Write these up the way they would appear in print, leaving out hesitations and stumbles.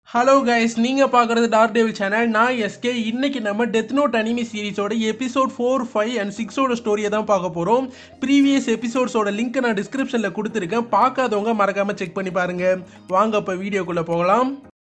Hello guys, நீங்கள் பார்க்குறது dark devil channel. நான் எஸ்கே. இன்னைக்கு நம்ம டெத் நோட் அனிமி சீரிஸோட எபிசோட் 4, 5 அண்ட் 6ஓட ஸ்டோரியை தான் பார்க்க போகிறோம். ப்ரீவியஸ் எபிசோட்ஸோட லிங்க்கை நான் டிஸ்கிரிப்ஷனில் கொடுத்துருக்கேன். பார்க்காதவங்க மறக்காமல் செக் பண்ணி பாருங்கள். வாங்க இப்போ வீடியோக்குள்ளே போகலாம்.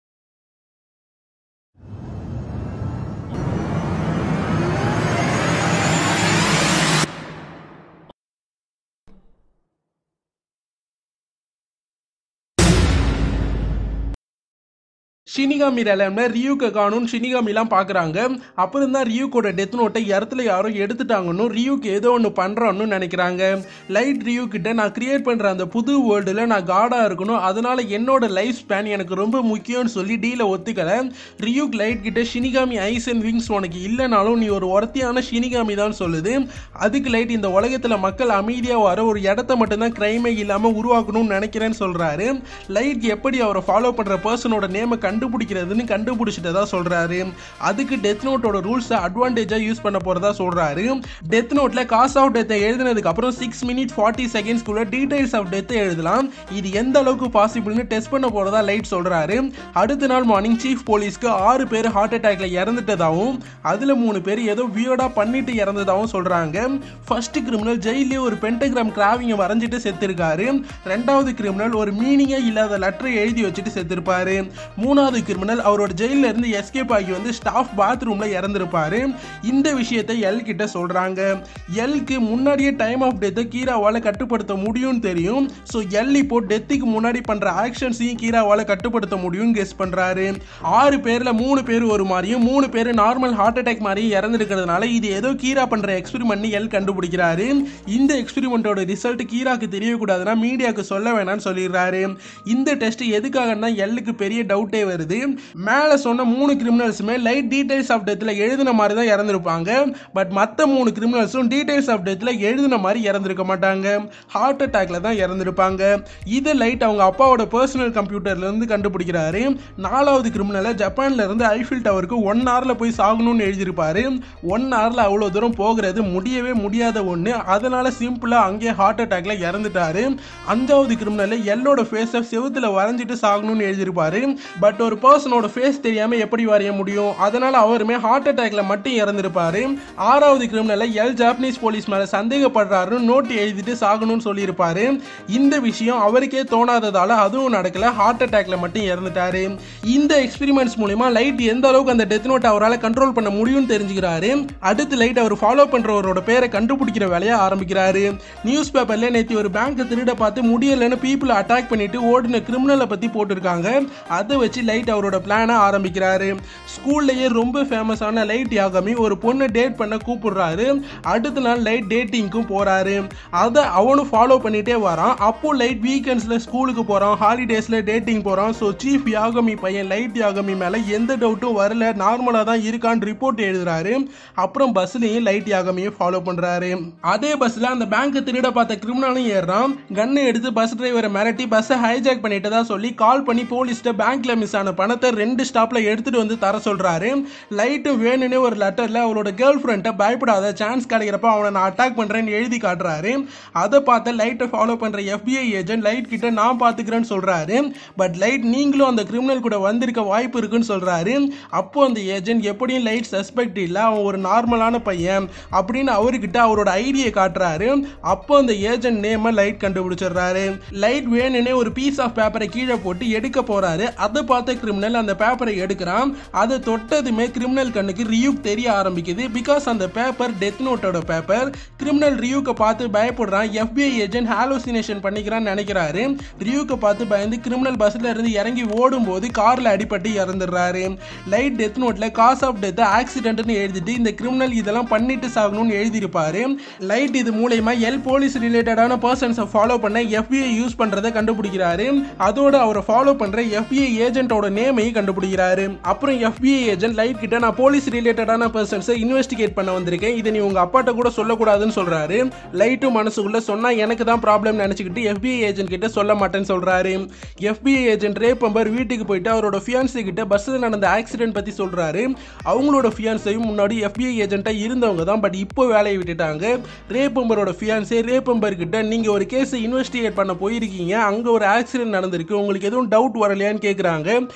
ஷினிகாமி ரெலம்ல ரியூக்கு காணும் ஷினிகாமிலாம் பார்க்குறாங்க. அப்புறம் தான் ரியூக்கோட டெத் நோட்டை இடத்துல யாரும் எடுத்துட்டாங்கன்னு ரியூக்கு ஏதோ ஒன்று பண்ணுறான்னு நினைக்கிறாங்க. லைட் ரியூ கிட்ட, நான் கிரியேட் பண்ணுற அந்த புது வேர்ல்டில் நான் காடாக இருக்கணும், அதனால என்னோட லைஃப் ஸ்பேன் எனக்கு ரொம்ப முக்கியம்னு சொல்லி டீலை ஒத்துக்கலை. ரியூக் லைட் கிட்ட ஷினிகாமி ஐஸ் அண்ட் விங்ஸ் உனக்கு இல்லைனாலும் நீ ஒரு ஒருத்தியான ஷினிகாமி தான் சொல்லுது. அதுக்கு லைட், இந்த உலகத்தில் மக்கள் அமைதியாக வர ஒரு இடத்த மட்டும்தான் கிரைமே இல்லாமல் உருவாக்கணும்னு நினைக்கிறேன்னு சொல்கிறாரு. லைட் எப்படி அவரை ஃபாலோ பண்ணுற பர்சனோட நேமை கண்டுபிடிக்கிறதுன்னு கண்டுபிடிச்சிட்டதா சொல்றாரு. அதுக்கு டெத் நோட்டோட ரூல்ஸ் அட்வான்டேஜா யூஸ் பண்ண போறதா சொல்றாரு. டெத் நோட்ல காஸ் ஆஃப் டெத் எழுதினதுக்கு அப்புறம் 6 minutes 40 seconds குள்ள டீடைல்ஸ் ஆஃப் டெத் எழுதலாம். இது எந்த அளவுக்கு பாசிபிள்னு டெஸ்ட் பண்ண போறதா லைட் சொல்றாரு. அடுத்த நாள் மார்னிங் சீஃப் போலீஸ்க்கு 6 பேர் ஹார்ட் அட்டாக்ல இறந்துட்டதாகவும் அதுல 3 பேர் ஏதோ வியர்டா பண்ணிட்டு இறந்ததாகவும் சொல்றாங்க. ஃபர்ஸ்ட் கிரிமினல் ஜெயிலே ஒரு பென்டகிராம் கிராவிங்க வரைஞ்சிட்டு செத்துருக்காரு. ரெண்டாவது கிரிமினல் ஒரு மீனிங்கே இல்லாத லெட்டரை எழுதி வச்சுட்டு செத்துருப்பாரு. மூணாவது கிரிமினல் அவரோட ஜெயில இருந்து எஸ்கேப் ஆகி வந்து ஸ்டாஃப் பாத்ரூம்ல இறந்திருப்பாரு. இந்த விஷயத்தை எல் கிட்ட சொல்றாங்க. எல்க்கு முன்னாடியே டைம் ஆஃப் டெத்தை கீராவால கட்டுப்படுத்த முடியும்னு தெரியும். ஸோ எல் இப்போ டெத்துக்கு முன்னாடி பண்ற ஆக்ஷன்ஸையும் கீராவால கட்டுப்படுத்த முடியும் கெஸ் பண்றாரு. 6 பேர்ல 3 பேர் ஒரு மாதிரியும் 3 பேர் நார்மல் ஹார்ட் அட்டாக் மாதிரியும் இறந்துருக்கிறதுனால இது ஏதோ கீரா பண்ற எக்ஸ்பெரிமெண்ட் எல் கண்டுபிடிக்கிறாரு. இந்த எக்ஸ்பெரிமெண்டோட ரிசல்ட் கீராக்கு தெரியக்கூடாதுன்னா மீடியாவுக்கு சொல்ல வேணாம்னு சொல்லிடுறாரு. இந்த டெஸ்ட் எதுக்காகன்னா எல்லுக்கு பெரிய டவுட்டே வருது. மேல சொன்ன 3 கிரிமினல்ஸுமே லைட் டீடைல்ஸ் ஆஃப் டெத்ல எழுதின மாதிரி தான் இறந்திருப்பாங்க. பட் மற்ற 3 கிரிமினல்ஸும் டீடைல்ஸ் ஆஃப் டெத்ல எழுதின மாதிரி இறந்திருக்க மாட்டாங்க. ஹார்ட் அட்டாக்ல தான் இறந்திருப்பாங்க. இதை லைட் அவங்க அப்பாவோட பர்சனல் கம்ப்யூட்டர்ல இருந்து கண்டுபிடிக்கிறாரு. 4வது கிரிமினலை ஜப்பான்ல இருந்து ஐஃபில் டவருக்கு 1 hourல போய் சாகணும்னு எழுதியிருப்பாரு. 1 hourல அவ்வளோ தூரம் போகிறது முடியவே முடியாத ஒன்று. அதனால சிம்பிளா அங்கே ஹார்ட் அட்டாக்ல இறந்துட்டாரு. 5வது கிரிமினல் எல்லோட ஃபேஸை செவுத்துல வரைஞ்சிட்டு சாகணும்னு எழுதியிருப்பாரு. பட் ஒரு பர்சனோட ஃபேஸ் தெரியாம எப்படி வரைய முடியும்? அதனால அவருமே ஹார்ட் அட்டாக்ல மட்டும் இறந்திருப்பாரு. 6வது கிரிமினல் எல் ஜாப்பனீஸ் போலீஸ் மேல சந்தேகப்படுறாருன்னு நோட் எழுதிட்டு சாகணும்னு சொல்லியிருப்பாரு. இந்த விஷயம் அவருக்கே தோணாததால அதுவும் நடக்கல, ஹார்ட் அட்டாக்ல மட்டும் இறந்துட்டாரு. இந்த எக்ஸ்பெரிமெண்ட்ஸ் மூலமா லைட் எந்த அளவுக்கு அந்த டெத் நோட் அவரால் கண்ட்ரோல் பண்ண முடியும்னு தெரிஞ்சுக்கிறாரு. அடுத்து லைட் அவர் ஃபாலோ பண்றவரோட பேரை கண்டுபிடிக்கிற வேலையை ஆரம்பிக்கிறாரு. நியூஸ் பேப்பர்ல நேற்று ஒரு பேங்க் திருட பார்த்து முடியலன்னு பீப்புளை அட்டாக் பண்ணிட்டு ஓடின கிரிமினலை பத்தி போட்டிருக்காங்க. அதை வச்சு லைட் அவரோட பிளானை ஆரம்பிக்கிறாரு. ஸ்கூல்லையே ரொம்ப ஃபேமஸான லைட் யாகமி ஒரு பொண்ணை டேட் பண்ண கூப்பிடுறாரு. அடுத்த நாள் லைட் டேட்டிங்க்கும் போறாரு. அதை அவனும் ஃபாலோ பண்ணிட்டே வரான். அப்போ லைட் வீக்கெண்ட்ஸ்ல ஸ்கூலுக்கு போறான், ஹாலிடேஸ்ல டேட்டிங் போறான். ஸோ சீஃப் யாகமி பையன் லைட் யாகமி மேல எந்த டவுட்டும் வரல, நார்மலா தான் இருக்கான்னு ரிப்போர்ட் எழுதுறாரு. அப்புறம் பஸ்லையும் லைட் யாகமியை ஃபாலோ பண்றாரு. அதே பஸ்ல அந்த பேங்க் திருட பார்த்த கிரிமினலும் ஏறான். கன்னை எடுத்து பஸ் டிரைவரை மிரட்டி பஸ்ஸை ஹைஜாக் பண்ணிட்டதா சொல்லி கால் பண்ணி போலீஸ்ட பேங்க்ல மிஸ் ஆன பணத்தை 2 ஸ்டாப்ல எடுத்துட்டு வந்து தர சொல்றாரு. லைட்டு வேணும்னே ஒரு லெட்டர்ல அவளோட கேர்ள் ஃப்ரெண்டை பயப்படாத, சான்ஸ் கிடைக்கிறப்ப அவனை நான் அட்டாக் பண்றேன்னு எழுதி காட்டுறாரு. அதை பார்த்து லைட்டை ஃபாலோ பண்ற FBI ஏஜென்ட் லைட் கிட்ட நான் பாத்துக்கிறேன்னு சொல்றாரு. பட் லைட் நீங்களும் அந்த கிரிமினல் கூட வந்திருக்க வாய்ப்பு இருக்குன்னு சொல்றாரு. அப்போ அந்த ஏஜென்ட் எப்படியும் லைட் சஸ்பெக்ட் இல்ல, அவன் ஒரு நார்மலான பையன் அப்படின்னு அவர்கிட்ட அவரோட ஐடியை காட்டுறாரு. அப்போ அந்த ஏஜென்ட் நேம லைட் கண்டுபிடிச்சிடுறாரு. லைட் வேணும்னே ஒரு பீஸ் ஆஃப் பேப்பரை கீழே போட்டு எடுக்க போறாரு. அதை பார்த்த கிரிமினல் அந்த பேப்பரை எடுக்கிறான். அதை தொட்டதுமே கிரிமினல் கண்ணுக்கு ரியூக் தெரிய ஆரம்பிக்குது. பிகாஸ் அந்த பேப்பர் டெத் நோட்டோட பேப்பர். கிரிமினல் ரியூக்கை பார்த்து பயப்படுறான். FBI ஏஜென்ட் ஹாலோசினேஷன் பண்ணிக்கிறான்னு நினைக்கிறாரு. ரியூக்கை பார்த்து பயந்து கிரிமினல் பஸ்ல இருந்து இறங்கி ஓடும் போது கார்ல அடிபட்டு இறந்துடுறாரு. லைட் டெத் நோட்ல காஸ் ஆஃப் டெத் ஆக்சிடென்ட்னு எழுதிட்டு இந்த கிரிமினல் இதெல்லாம் பண்ணிட்டு சாகணும்னு எழுதியிருப்பாரு. லைட் இது மூலமா எல் போலீஸ் ரிலேட்டடான பர்சன்ஸை ஃபாலோ பண்ண FBI யூஸ் பண்றதை கண்டுபிடிக்கிறாரு. அதோட அவரை ஃபாலோ பண்ற FBI ஏஜென்ட்டோட நேமையும் கண்டுபிடிக்கிறாரு. அப்புறம் FBI ஏஜென்ட் லைட் கிட்ட, நான் போலீஸ் ரிலேட்டடான பர்சன்ஸை இன்வெஸ்டிகேட் பண்ண வந்திருக்கேன், இதை நீ உங்க அப்பாட்ட கூட சொல்லக்கூடாதுன்னு சொல்றாரு. லைட்டும் மனசுக்குள்ள சொன்னா எனக்கு தான் ப்ராப்ளம் நினைச்சுக்கிட்டு FBI ஏஜென்ட் கிட்ட சொல்ல மாட்டேன்னு சொல்றாரு. FBI ஏஜென்ட் ரேப்பம்பர் வீட்டுக்கு போயிட்டு அவரோட ஃபியான்ஸே கிட்ட பஸ்ல நடந்த ஆக்சிடென்ட் பத்தி சொல்றாரு. அவங்களோட ஃபியான்ஸையும் முன்னாடி FBI ஏஜென்ட்டா இருந்தவங்க தான், பட் இப்போ வேலையை விட்டுட்டாங்க. ரேப்பம்பரோட ஃபியான்ஸே ரேப்பம்பர் கிட்ட, நீங்க ஒரு கேஸை இன்வெஸ்டிகேட் பண்ண போயிருக்கீங்க, அங்க ஒரு ஆக்சிடென்ட் நடந்திருக்கு, உங்களுக்கு எதுவும் டவுட் வரலையான்னு கேட்குறாங்க.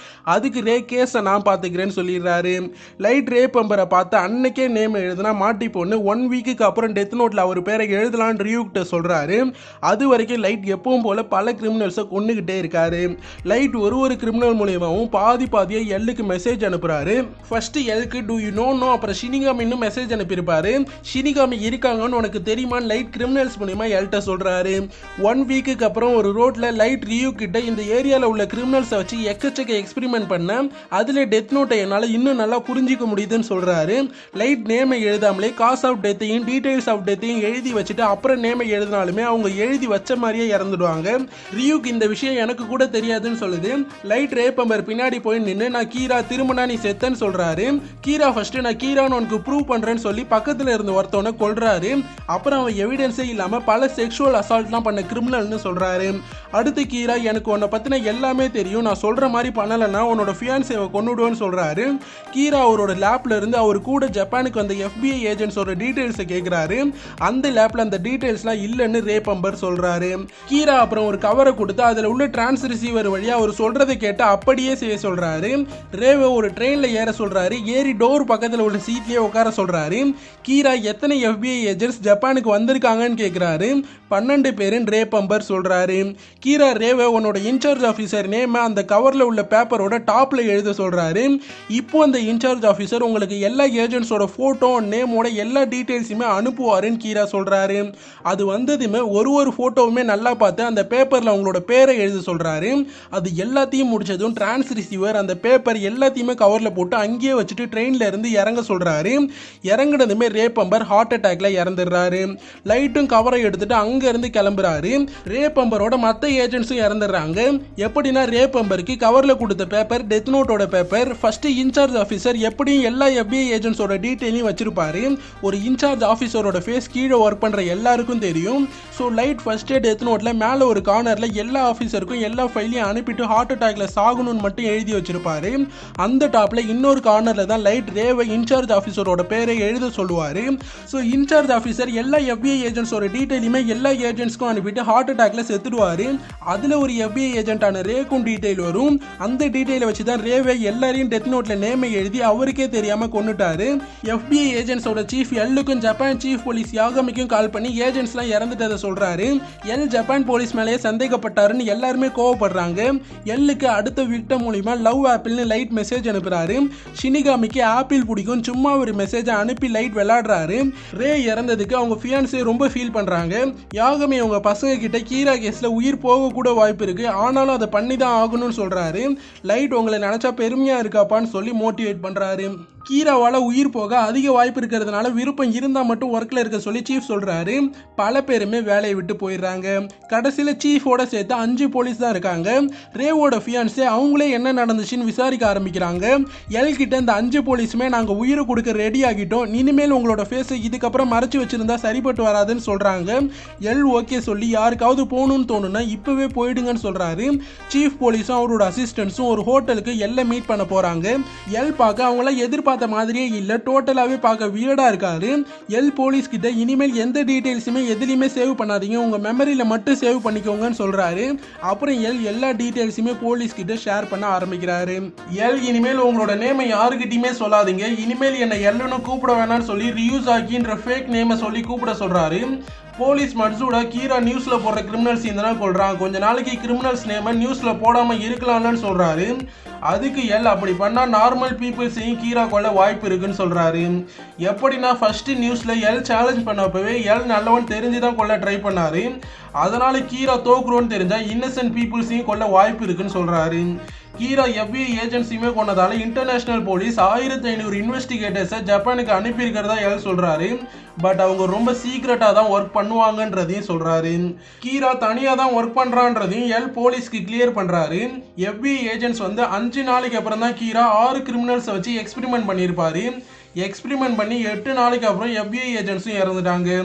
அதுக்கு ரே கேஸை நான் பார்த்துக்கிறேன்னு சொல்லிடுறாரு. லைட் ரே பம்பரை பார்த்து அன்னைக்கே நேம் எழுதுனா மாட்டிப்போன்னு 1 வீக்குக்கு அப்புறம் டெத் நோட்டில் அவர் பேரை எழுதலான்னு ரியூ கிட்ட சொல்கிறாரு. அது வரைக்கும் லைட் எப்பவும் போல் பல கிரிமினல்ஸை கொண்டுகிட்டே இருக்காரு. லைட் ஒரு கிரிமினல் மூலியமாகவும் பாதியாக எல்லுக்கு மெசேஜ் அனுப்புகிறாரு. ஃபர்ஸ்ட் எல்லுக்கு டூ யூ நோ அப்புறம் ஷினிகாமி இன்னும் மெசேஜ் அனுப்பியிருப்பாரு. ஷினிகாமி இருக்காங்கன்னு உனக்கு தெரியுமான்னு லைட் கிரிமினல்ஸ் மூலியமா எல்கிட்ட சொல்கிறாரு. 1 வீக்குக்கு அப்புறம் ஒரு ரோட்ல லைட் ரியூ கிட்ட இந்த ஏரியாவில் உள்ள கிரிமினல்ஸை வச்சு எக்கச்சக்க எக்ஸ்பெரிமெண்ட் பண்ண அதில் டெத் நோட்டை என்னால் இன்னும் நல்லா புரிஞ்சிக்க முடியுதுன்னு சொல்கிறாரு. லைட் நேமை எழுதாமலே காஸ் ஆஃப் டெத்தையும் டீடைல்ஸ் ஆஃப் டெத்தையும் எழுதி வச்சுட்டு அப்புறம் நேமை எழுதினாலுமே அவங்க எழுதி வச்ச மாதிரியே இறந்துடுவாங்க. ரியூக்கு இந்த விஷயம் எனக்கு கூட தெரியாதுன்னு சொல்லுது. லைட் ரே பம்பர் பின்னாடி போய் நின்று நான் கீரா திரும்பினா நீ செத்தன்னு சொல்கிறாரு. கீரா ஃபர்ஸ்ட் நான் கீரான்னு உனக்கு ப்ரூவ் பண்ணுறேன்னு சொல்லி பக்கத்தில் இருந்து ஒருத்தவனை கொல்றாரு. அப்புறம் அவன் எவிடன்ஸே இல்லாமல் பல செக்ஷுவல் அசால்ட்லாம் பண்ண கிரிமினல்னு சொல்கிறாரு. அடுத்து கீரா எனக்கு உன்னை பற்றின எல்லாமே தெரியும், நான் சொல்கிற மாதிரி பண்ணலைன்னா உன்னோட ஃபியான்ஸேவை கொண்டுடுவேன்னு சொல்கிறாரு. கீரா அவரோட லேப்ல இருந்து அவர் கூட ஜப்பானுக்கு வந்த FBI ஏஜென்ட்ஸோட டீட்டெயில்ஸை கேட்குறாரு. அந்த லேப்ல அந்த டீட்டெயில்ஸ்லாம் இல்லைன்னு ரே பம்பர் சொல்கிறாரு. கீரா அப்புறம் ஒரு கவரை கொடுத்து அதில் உள்ள டிரான்ஸ் ரிசீவர் வழியாக அவர் சொல்கிறத கேட்டு அப்படியே செய்ய சொல்கிறாரு. ரேவை ஒரு ட்ரெயினில் ஏற சொல்கிறாரு. ஏறி டோர் பக்கத்தில் உள்ள சீட்லேயே உட்கார சொல்கிறாரு. கீரா எத்தனை FBI ஏஜென்ட்ஸ் ஜப்பானுக்கு வந்திருக்காங்கன்னு கேட்குறாரு. 12 பேருன்னு ரே பம்பர் சொல்கிறாரு. கீரா ரேவை உன்னோட இன்சார்ஜ் ஆஃபீஸர் நேம் அந்த கவரில் உள்ள பேப்பரோட டாப்பில் எழுத சொல்கிறாரு. இப்போ அந்த இன்சார்ஜ் ஆஃபீஸர் உங்களுக்கு எல்லா ஏஜென்ட்ஸோட ஃபோட்டோ நேமோட எல்லா டீட்டெயில்ஸுமே அனுப்புவாருன்னு கீரா சொல்கிறாரு. அது வந்ததுமே ஒரு ஃபோட்டோவுமே நல்லா பார்த்து அந்த பேப்பரில் அவங்களோட பேரை எழுத சொல்கிறாரு. அது எல்லாத்தையும் முடிச்சதும் டிரான்ஸ் ரிசீவர் அந்த பேப்பர் எல்லாத்தையுமே கவரில் போட்டு அங்கேயே வச்சுட்டு ட்ரெயினில் இருந்து இறங்க சொல்கிறாரு. இறங்குனதுமே ரே பம்பர் ஹார்ட் அட்டாக்ல இறந்துடுறாரு. லைட்டும் கவரை எடுத்துட்டு அங்க இருந்து கிளம்புறாரு. ரே பம்பரோட மற்ற ஏஜென்ட்ஸும் இறந்துடுறாங்க. எப்படின்னா ரே பம்பருக்கு கவர்ல கொடுத்த பேப்பர் டெத் நோட்டோட பேப்பர். ஃபர்ஸ்ட் இன்சார்ஜ் ஆஃபீஸர் எப்படியும் எல்லா FBI ஏஜென்ட்ஸோட டீட்டெயிலையும் வச்சிருப்பாரு. ஒரு இன்சார்ஜ் ஆஃபீஸரோட ஃபேஸ் கீழே ஒர்க் பண்ற எல்லாருக்கும் தெரியும். ஸோ லைட் ஃபர்ஸ்டே டெத் நோட்ல மேலே ஒரு கார்னர்ல எல்லா ஆஃபீஸருக்கும் எல்லா ஃபைலையும் அனுப்பிட்டு ஹார்ட் அட்டாக்ல சாகணும்னு மட்டும் எழுதி வச்சிருப்பாரு. அந்த டாப்ல இன்னொரு கார்னர்ல தான் லைட் ரேவை இன்சார்ஜ் ஆஃபீஸரோட பேரை எழுத சொல்லுவாரு. ஸோ இன்சார்ஜ் ஆஃபீஸர் எல்லா FBI ஏஜென்ட்ஸோட டீட்டெயிலுமே எல்லா ஏஜென்ட்ஸ்க்கும் அனுப்பிட்டு ஹார்ட் அட்டாக்ல செத்துடுவாரு. அதுல ஒரு FBI ஏஜென்ட்டான ரேக்கும் டீட்டெயில் வரும். அந்த டீட்டெயிலை வச்சு தான் ரேவை எல்லாரையும் டெத் நோட்ல நேமை எழுதி அவருக்கே தெரியாம கொண்டுட்டாரு. FBI ஏஜென்ட்ஸோட சீஃப் எல்லுக்கும் ஜப்பான் சீஃப் போலீஸ் யாகமிக்கும் கால் பண்ணி ஏஜென்ட்ஸ்லாம் இறந்துட்டதை சொல்றாரு. எல் ஜப்பான் போலீஸ் மேலேயே சந்தேகப்பட்டாருன்னு எல்லாருமே கோவப்படுறாங்க. எல்லுக்கு அடுத்த விக்டம் மூலியமா லவ் ஆப்பிள்னு லைட் மெசேஜ் அனுப்புறாரு. ஷினிகாமிக்கு ஆப்பிள் பிடிக்கும் சும்மா ஒரு மெசேஜை அனுப்பி லைட் விளையாடுறாரு. ரே இறந்ததுக்கு அவங்க ஃபியான்ஸே ரொம்ப ஃபீல் பண்றாங்க. யாகமி அவங்க பசங்க கிட்ட கீரா கேஸ்ல உயிர் போக கூட வாய்ப்பு இருக்கு, ஆனாலும் அதை பண்ணி தான் ஆகணும்னு சொல்றாரு. லைட் உங்களை நினைச்சா பெருமையா இருக்காப்பான்னு சொல்லி மோட்டிவேட் பண்றாரு. கீராவால் உயிர் போக அதிக வாய்ப்பு இருக்கிறதுனால விருப்பம் இருந்தால் மட்டும் ஒர்க்கில் இருக்க சொல்லி சீஃப் சொல்கிறாரு. பல பேருமே வேலையை விட்டு போயிடுறாங்க. கடைசியில் சீஃபோட சேர்த்து 5 போலீஸ் தான் இருக்காங்க. ரேவோட ஃபியான்ஸே அவங்களே என்ன நடந்துச்சுன்னு விசாரிக்க ஆரம்பிக்கிறாங்க. எல் கிட்ட இந்த 5 போலீஸுமே நாங்கள் உயிரை கொடுக்க ரெடி ஆகிட்டோம், இனிமேல் உங்களோட ஃபேஸை இதுக்கப்புறம் மறைச்சு வச்சிருந்தா சரிப்பட்டு வராதுன்னு சொல்கிறாங்க. எல் ஓகே சொல்லி யாருக்காவது போகணும்னு தோணுன்னா இப்போவே போயிடுங்கன்னு சொல்கிறாரு. சீஃப் போலீஸும் அவரோட அசிஸ்டன்ஸும் ஒரு ஹோட்டலுக்கு எல்லை மீட் பண்ண போகிறாங்க. எல் பார்க்க அவங்கள எதிர்பார்த்த மாதிரியே இல்ல, டோட்டலாவே பார்க்க வியர்டா இருக்காரு. எல் போலீஸ் கிட்ட இனிமேல் எந்த டீடைல்ஸுமே எதுலயுமே சேவ் பண்ணாதீங்க, உங்க மெமரியில மட்டும் சேவ் பண்ணிக்கோங்கன்னு சொல்றாரு. அப்புறம் எல் எல்லா டீடைல்ஸுமே போலீஸ் கிட்ட ஷேர் பண்ண ஆரம்பிக்கிறாரு. எல் இனிமேல் உங்களோட நேமை யாருக்கிட்டயுமே சொல்லாதீங்க, இனிமேல் என்ன எல்லுன்னு கூப்பிட வேணாம்னு சொல்லி ரியூசாக்கின்ற ஃபேக் நேமை சொல்லி கூப்பிட சொல்றாரு. போலீஸ் மட்சூடா கீரா நியூஸ்ல போடுற கிரிமினல்ஸ் இந்த நாள் கொள்றான், கொஞ்ச நாளைக்கு கிரிமினல்ஸ் நேம நியூஸ்ல போடாம இருக்கலாம்னு சொல்றாரு. அதுக்கு எல் அப்படி பண்ணா நார்மல் பீப்புள்ஸையும் கீரா கொள்ள வாய்ப்பு இருக்குன்னு சொல்றாரு. எப்படின்னா ஃபர்ஸ்ட் நியூஸ்ல எல் சேலஞ்ச் பண்ணப்பவே எல் நல்லவன் தெரிஞ்சுதான் கொள்ள ட்ரை பண்ணாரு. அதனால கீரா தோக்குறோன்னு தெரிஞ்சா இன்னசென்ட் பீப்புள்ஸையும் கொள்ள வாய்ப்பு இருக்குன்னு சொல்றாரு. கீரா FBI ஏஜென்சியுமே கொண்டதால இன்டர்நேஷனல் போலீஸ் 1500 இன்வெஸ்டிகேட்டர்ஸை ஜப்பானுக்கு அனுப்பியிருக்கிறதா எல் சொல்றாரு. பட் அவங்க ரொம்ப சீக்ரெட்டா தான் ஒர்க் பண்ணுவாங்கன்றதையும் சொல்றாரு. கீரா தனியா தான் ஒர்க் பண்றான்றதையும் எல் போலீஸ்க்கு கிளியர் பண்றாரு. FBI ஏஜென்ட்ஸ் வந்து 5 நாளைக்கு அப்புறம் தான் கீரா 6 கிரிமினல்ஸை வச்சு எக்ஸ்பெரிமெண்ட் பண்ணியிருப்பாரு. எக்ஸ்பெரிமெண்ட் பண்ணி 8 நாளைக்கு அப்புறம் FBI ஏஜென்ட்ஸும் இறந்துட்டாங்க. ஸோ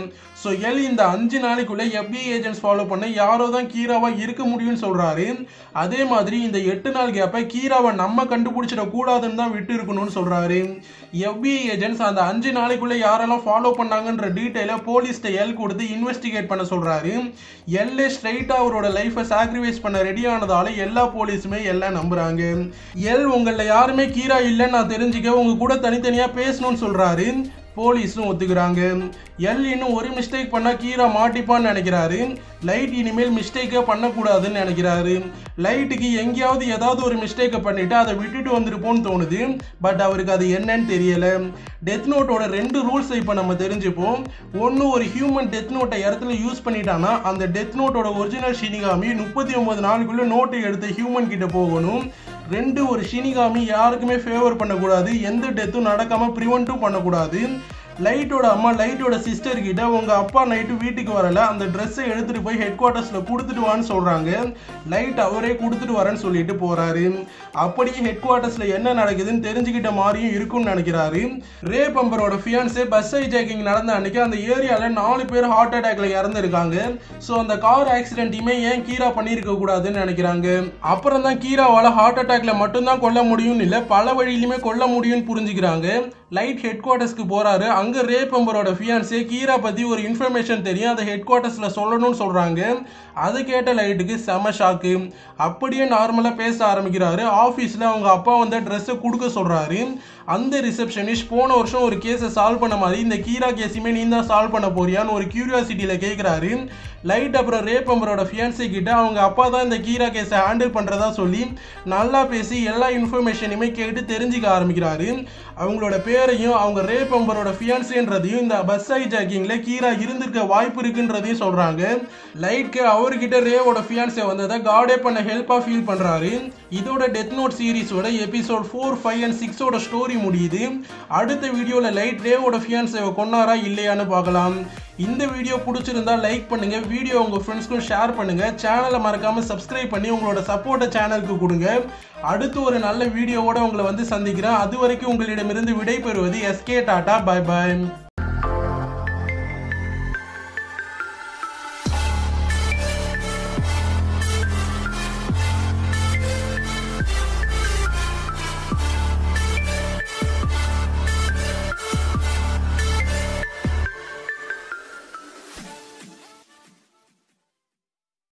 ஸோ எல் இந்த 5 நாளைக்குள்ள FBI ஏஜென்ட்ஸ் ஃபாலோ பண்ண யாரோ தான் கீராவா இருக்க முடியும்னு சொல்றாரு. அதே மாதிரி இந்த 8 நாள் கேப்பை கீராவை நம்ம கண்டுபிடிச்சிட கூடாதுன்னு தான் விட்டு இருக்கணும்னு சொல்றாரு. FBI ஏஜென்ட்ஸ் அந்த 5 நாளைக்குள்ள யாரெல்லாம் ஃபாலோ பண்ணாங்கன்ற டீட்டெயிலை போலீஸ்ட எல் கொடுத்து இன்வெஸ்டிகேட் பண்ண சொல்றாரு. எல்லே ஸ்ட்ரைட்டா அவரோட லைஃபை சாக்ரிஃபைஸ் பண்ண ரெடி ஆனதால எல்லா போலீஸுமே எல்லாம் நம்புறாங்க. எல் உங்கள யாருமே கீரா இல்லைன்னு நான் தெரிஞ்சுக்க உங்க கூட தனித்தனியா பேசணும்னு சொல்றாரு. போலீஸும் ஒத்துக்கிறாங்க. எல் இன்னும் ஒரு மிஸ்டேக் பண்ணா கீரா மாட்டிப்பான்னு நினைக்கிறாரு. லைட் இனிமேல் மிஸ்டேக்கே பண்ணக்கூடாதுன்னு நினைக்கிறாரு. லைட்டுக்கு எங்கேயாவது ஏதாவது ஒரு மிஸ்டேக்கை பண்ணிட்டு அதை விட்டுட்டு வந்துருப்போன்னு தோணுது. பட் அவருக்கு அது என்னன்னு தெரியல. டெத் நோட்டோட 2 ரூல்ஸ் இப்போ நம்ம தெரிஞ்சுப்போம். ஒன்று, ஒரு ஹியூமன் டெத் நோட்டை இடத்துல யூஸ் பண்ணிட்டானா அந்த டெத் நோட்டோட ஒரிஜினல் ஷினிகாமி 39 நாளுக்குள்ள நோட்டை எடுத்த ஹியூமன் கிட்ட போகணும். 2, ஒரு ஷினிகாமி யாருக்குமே ஃபேவர் பண்ணக்கூடாது, எந்த டெத்தும் நடக்காம ப்ரிவென்ட்டும் பண்ணக்கூடாது. லைட்டோட அம்மா லைட்டோட சிஸ்டர் கிட்ட உங்க அப்பா நைட்டு வீட்டுக்கு வரல, அந்த ட்ரெஸ்ஸை எடுத்துட்டு போய் ஹெட் குவார்ட்டர்ஸ்ல கொடுத்துட்டு வான்னு சொல்றாங்க. லைட் அவரே கொடுத்துட்டு வரேன்னு சொல்லிட்டு போறாரு. அப்படியே ஹெட் குவார்ட்டர்ஸ்ல என்ன நடக்குதுன்னு தெரிஞ்சுக்கிட்ட மாதிரியும் இருக்கும்னு நினைக்கிறாரு. ரே பம்பரோட ஃபியான்ஸே பஸ் ஹைஜாக்கிங் நடந்த அன்னைக்கு அந்த ஏரியால 4 பேர் ஹார்ட் அட்டாக்ல இறந்துருக்காங்க. ஸோ அந்த கார் ஆக்சிடென்ட்டையுமே ஏன் கீரா பண்ணியிருக்க கூடாதுன்னு நினைக்கிறாங்க. அப்புறம் தான் கீராவால ஹார்ட் அட்டாக்ல மட்டும்தான் கொல்ல முடியும்னு இல்லை, பல வழியிலுமே கொல்ல முடியும்னு புரிஞ்சுக்கிறாங்க. லைட் ஹெட் குவார்ட்டர்ஸ்க்கு போறாரு. அங்க ரே பம்பரோட ஃபியான்ஸே கீரா பத்தி ஒரு இன்ஃபர்மேஷன் தெரியும், அதை ஹெட் குவார்ட்டர்ஸ்ல சொல்லணும்னு சொல்றாங்க. அது கேட்ட லைட்டுக்கு செம ஷாக்கு. அப்படியே நார்மலா பேச ஆரம்பிக்கிறாரு. ஆஃபீஸ்ல அவங்க அப்பா வந்து ட்ரெஸ்ஸை கொடுக்க சொல்றாரு. அந்த ரிசப்ஷனிஸ்ட் போன வருஷம் ஒரு கேஸை சால்வ் பண்ண மாதிரி இந்த கீரா கேஸுமே நீ தான் சால்வ் பண்ண போறியான்னு ஒரு கியூரியாசிட்டியில கேட்கிறாரு. லைட் அப்புறம் ரே பம்பரோட ஃபியான்ஸே கிட்ட அவங்க அப்பா தான் இந்த கீரா கேஸை ஹேண்டில் பண்றதா சொல்லி நல்லா பேசி எல்லா இன்ஃபர்மேஷனையுமே கேட்டு தெரிஞ்சுக்க ஆரம்பிக்கிறாரு. அவங்களோட பேரையும் அவங்க ரே பம்பரோட ஃபியான்ஸேன்றதையும் இந்த பஸ் ஹைஜாக்கிங்ல கீரா இருந்திருக்க வாய்ப்பு இருக்குன்றதையும் சொல்றாங்க. லைட்க்கு அவர்கிட்ட ரேவோட ஃபியான்ஸே வந்ததை காடே பண்ண ஹெல்ப்பா ஃபீல் பண்றாரு. இதோட டெத் நோட் சீரிஸோட எபிசோட் 4, 5 and 6 ஸ்டோரி முடியுது. அடுத்த வீடியோல லைட் ரேவோட ஃபியான்ஸேவை கொன்னாரா இல்லையான்னு பார்க்கலாம். இந்த வீடியோ பிடிச்சிருந்தா லைக் பண்ணுங்க, வீடியோ உங்க ஃப்ரெண்ட்ஸ்க்கும் ஷேர் பண்ணுங்க, சேனலை மறக்காம சப்ஸ்கிரைப் பண்ணி உங்களோட சப்போர்ட்டை சேனலுக்கு கொடுங்க. அடுத்து ஒரு நல்ல வீடியோவோட உங்களை வந்து சந்திக்கிறேன். அது வரைக்கும் உங்களிடமிருந்து விடை பெறுவது SK டாடா. Bye bye.